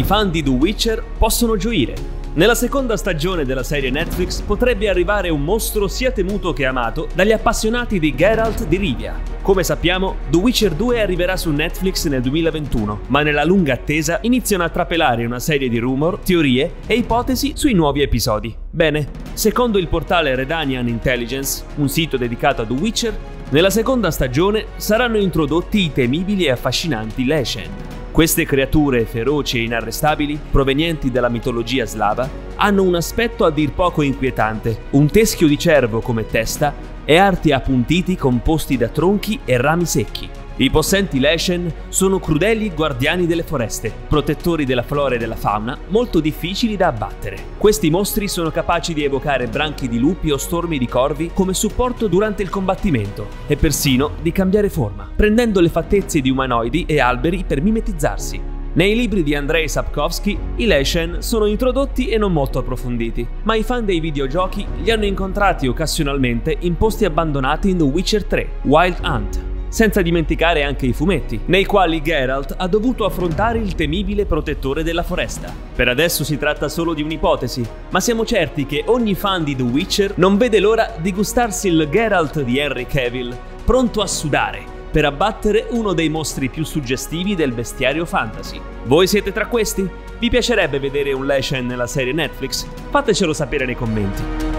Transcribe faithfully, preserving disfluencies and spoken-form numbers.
fan di The Witcher possono gioire. Nella seconda stagione della serie Netflix potrebbe arrivare un mostro sia temuto che amato dagli appassionati di Geralt di Rivia. Come sappiamo, The Witcher due arriverà su Netflix nel duemilaventuno, ma nella lunga attesa iniziano a trapelare una serie di rumor, teorie e ipotesi sui nuovi episodi. Bene, secondo il portale Redanian Intelligence, un sito dedicato a The Witcher, nella seconda stagione saranno introdotti i temibili e affascinanti Leshen. Queste creature feroci e inarrestabili, provenienti dalla mitologia slava, hanno un aspetto a dir poco inquietante, un teschio di cervo come testa e arti appuntiti composti da tronchi e rami secchi. I possenti Leshen sono crudeli guardiani delle foreste, protettori della flora e della fauna, molto difficili da abbattere. Questi mostri sono capaci di evocare branchi di lupi o stormi di corvi come supporto durante il combattimento e persino di cambiare forma, prendendo le fattezze di umanoidi e alberi per mimetizzarsi. Nei libri di Andrzej Sapkowski i Leshen sono introdotti e non molto approfonditi, ma i fan dei videogiochi li hanno incontrati occasionalmente in posti abbandonati in The Witcher tre, Wild Hunt. Senza dimenticare anche i fumetti, nei quali Geralt ha dovuto affrontare il temibile protettore della foresta. Per adesso si tratta solo di un'ipotesi, ma siamo certi che ogni fan di The Witcher non vede l'ora di gustarsi il Geralt di Henry Cavill, pronto a sudare per abbattere uno dei mostri più suggestivi del bestiario fantasy. Voi siete tra questi? Vi piacerebbe vedere un Leshen nella serie Netflix? Fatecelo sapere nei commenti.